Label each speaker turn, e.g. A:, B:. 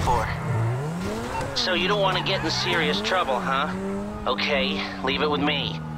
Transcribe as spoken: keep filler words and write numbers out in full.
A: for. So you don't want to get in serious trouble, huh? Okay, leave it with me.